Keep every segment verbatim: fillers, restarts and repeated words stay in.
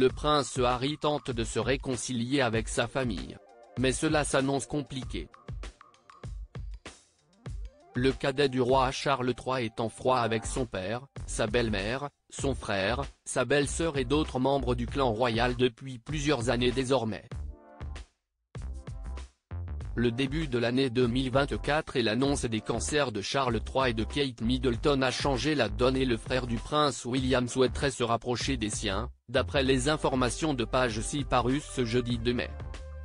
le prince Harry tente de se réconcilier avec sa famille. Mais cela s'annonce compliqué. Le cadet du roi Charles trois est en froid avec son père, sa belle-mère, son frère, sa belle-sœur et d'autres membres du clan royal depuis plusieurs années désormais. Le début de l'année deux mille vingt-quatre et l'annonce des cancers de Charles trois et de Kate Middleton a changé la donne et le frère du prince William souhaiterait se rapprocher des siens, d'après les informations de Page six parues ce jeudi deux mai.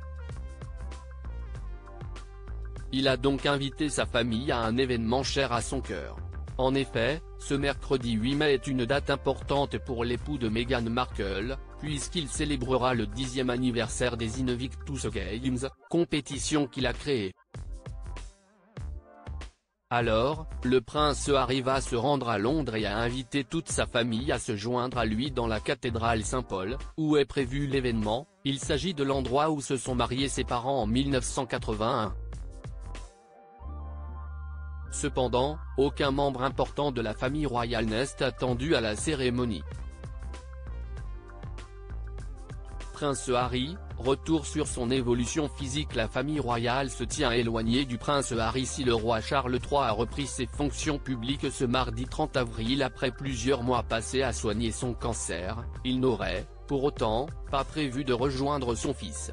Il a donc invité sa famille à un événement cher à son cœur. En effet, ce mercredi huit mai est une date importante pour l'époux de Meghan Markle, puisqu'il célébrera le dixième anniversaire des Invictus Games, compétition qu'il a créée. Alors, le prince Harry va se rendre à Londres et a invité toute sa famille à se joindre à lui dans la cathédrale Saint-Paul, où est prévu l'événement. Il s'agit de l'endroit où se sont mariés ses parents en mille neuf cent quatre-vingt-un. Cependant, aucun membre important de la famille royale n'est attendu à la cérémonie. Prince Harry, retour sur son évolution physique. La famille royale se tient éloignée du prince Harry si le roi Charles trois a repris ses fonctions publiques ce mardi trente avril après plusieurs mois passés à soigner son cancer. Il n'aurait, pour autant, pas prévu de rejoindre son fils.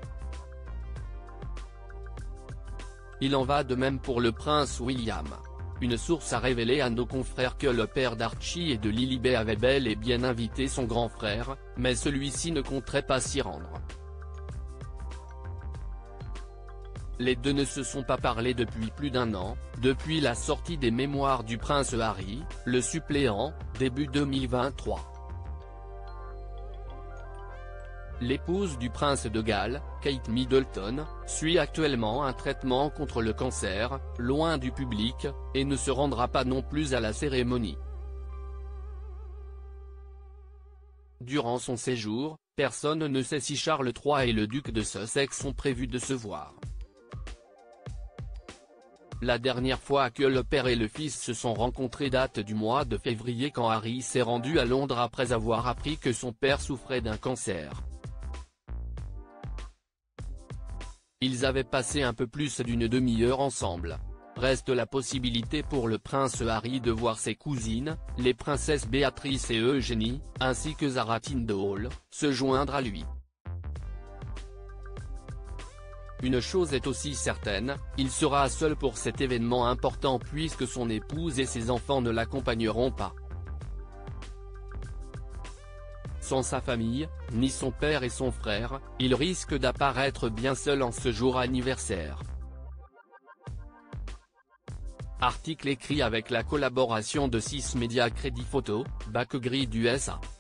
Il en va de même pour le prince William. Une source a révélé à nos confrères que le père d'Archie et de Lilibet avait bel et bien invité son grand frère, mais celui-ci ne compterait pas s'y rendre. Les deux ne se sont pas parlé depuis plus d'un an, depuis la sortie des mémoires du prince Harry, le suppléant, début deux mille vingt-trois. L'épouse du prince de Galles, Kate Middleton, suit actuellement un traitement contre le cancer, loin du public, et ne se rendra pas non plus à la cérémonie. Durant son séjour, personne ne sait si Charles trois et le duc de Sussex sont prévus de se voir. La dernière fois que le père et le fils se sont rencontrés date du mois de février quand Harry s'est rendu à Londres après avoir appris que son père souffrait d'un cancer. Ils avaient passé un peu plus d'une demi-heure ensemble. Reste la possibilité pour le prince Harry de voir ses cousines, les princesses Béatrice et Eugénie, ainsi que Zara Tindall, se joindre à lui. Une chose est aussi certaine, il sera seul pour cet événement important puisque son épouse et ses enfants ne l'accompagneront pas. Sans sa famille, ni son père et son frère, il risque d'apparaître bien seul en ce jour anniversaire. Article écrit avec la collaboration de six médias Crédit Photo, Backgrid U S A.